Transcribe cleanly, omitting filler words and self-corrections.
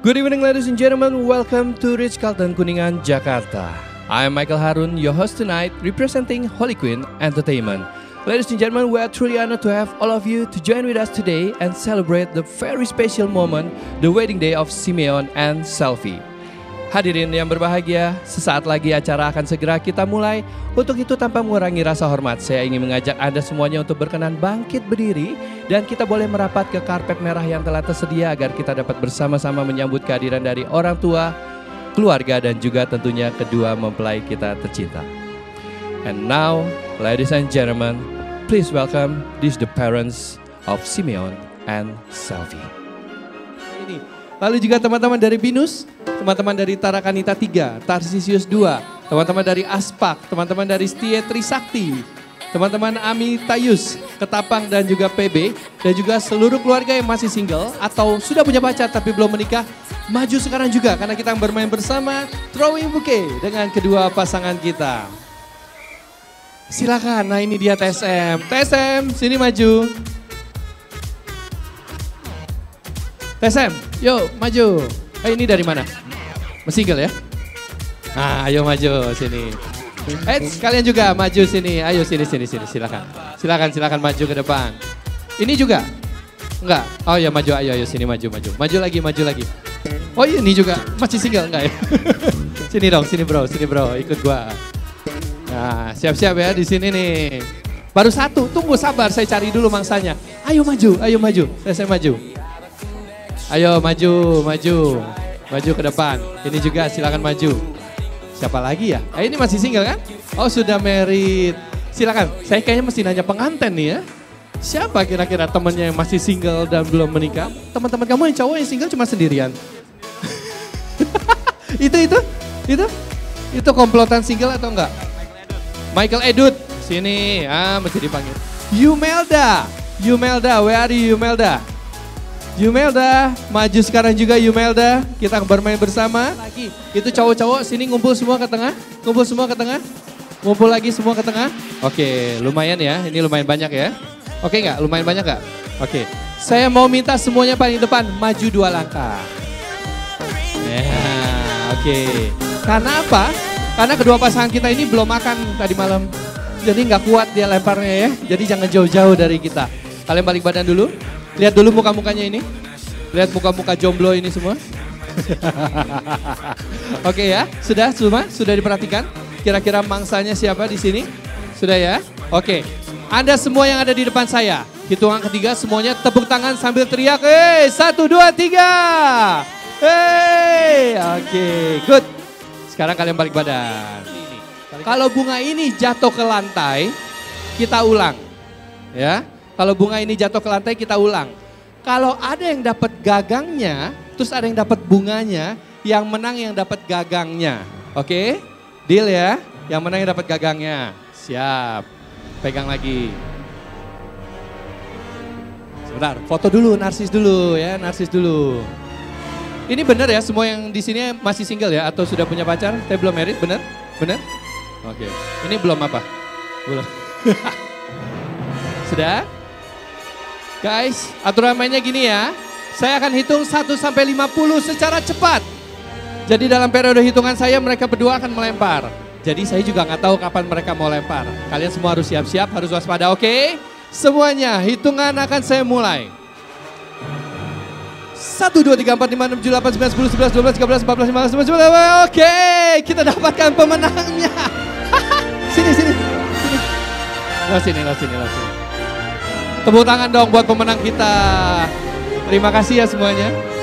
Good evening ladies and gentlemen, welcome to Ritz-Carlton Kuningan, Jakarta. I am Michael Harun, your host tonight, representing Holy Queen Entertainment. Ladies and gentlemen, we are truly honored to have all of you to join with us today and celebrate the very special moment, the wedding day of Simeon and Selfie. Hadirin yang berbahagia, sesaat lagi acara akan segera kita mulai. Untuk itu tanpa mengurangi rasa hormat, saya ingin mengajak Anda semuanya untuk berkenan bangkit berdiri dan kita boleh merapat ke karpet merah yang telah tersedia agar kita dapat bersama-sama menyambut kehadiran dari orang tua, keluarga dan juga tentunya kedua mempelai kita tercinta. And now, ladies and gentlemen, please welcome the parents of Simeon and Selfie. Lalu juga teman-teman dari Binus, teman-teman dari Tarakanita 3, Tarsisius 2, teman-teman dari Aspak, teman-teman dari Setia Trisakti, teman-teman Ami Tayus, Ketapang dan juga PB, dan juga seluruh keluarga yang masih single atau sudah punya pacar tapi belum menikah, maju sekarang juga karena kita bermain bersama Throwing Bouquet dengan kedua pasangan kita. Silakan, nah ini dia TSM. TSM, sini maju. TSM, yuk maju. Ini dari mana? Single ya? Nah, ayo maju sini. Kalian juga maju sini. Ayo sini, silakan. Silakan maju ke depan. Ini juga? Enggak? Oh ya maju, ayo sini maju. Maju lagi. Oh ini juga masih single enggak ya? Sini dong, sini bro, ikut gua. Nah, siap-siap ya di sini nih. Baru satu, tunggu sabar saya cari dulu mangsanya. Ayo maju. Saya maju. Ayo maju ke depan. Ini juga silakan maju. Siapa lagi ya? Ini masih single kan? Oh sudah married. Silakan. Saya kayaknya mesti nanya pengantin nih ya. Siapa kira-kira temannya yang masih single dan belum menikah? Teman-teman kamu yang cowok yang single cuma sendirian. Itu komplotan single atau enggak? Michael Edut. Sini. Mesti dipanggil. Yumelda, where are you Yumelda? Yumelda, maju sekarang juga Yumelda. Kita bermain bersama. Lagi. Itu cowok-cowok sini ngumpul semua ke tengah. Ngumpul lagi semua ke tengah. Oke, lumayan ya. Ini lumayan banyak ya. Oke nggak? Lumayan banyak nggak? Oke. Saya mau minta semuanya paling depan maju 2 langkah. Oke. Karena apa? Karena kedua pasangan kita ini belum makan tadi malam. Jadi nggak kuat dia lemparnya ya. Jadi jangan jauh-jauh dari kita. Kalian balik badan dulu. Lihat dulu muka-mukanya ini. Lihat muka-muka jomblo ini semua. Oke ya, sudah diperhatikan. Kira-kira mangsanya siapa di sini? Sudah ya? Oke. Anda semua yang ada di depan saya. Hitungan ketiga semuanya tepuk tangan sambil teriak. 1, 2, 3. Oke, good. Sekarang kalian balik badan. Kalau bunga ini jatuh ke lantai, kita ulang. Ya. Kalau bunga ini jatuh ke lantai kita ulang. Kalau ada yang dapat gagangnya, terus ada yang dapat bunganya, yang menang yang dapat gagangnya. Oke? Deal ya? Yang menang yang dapat gagangnya. Siap. Pegang lagi. Sebentar, foto dulu, narsis dulu ya, narsis dulu. Ini benar ya, semua yang di sini masih single ya atau sudah punya pacar? Tapi belum married, benar? Benar? Oke. Ini belum apa? Belum. Sudah? Guys, aturan mainnya gini ya. Saya akan hitung 1 sampai 50 secara cepat. Jadi dalam periode hitungan saya mereka berdua akan melempar. Jadi saya juga nggak tahu kapan mereka mau lempar. Kalian semua harus siap-siap, harus waspada, oke? Semuanya, hitungan akan saya mulai. 1, 2, 3, 4, 5, 6, 7, 8, 9, 10, 11, 12, 13, 14, 15, 16, 17. Oke, kita dapatkan pemenangnya. Sini. Lo sini. Tepuk tangan dong buat pemenang kita. Terima kasih ya semuanya.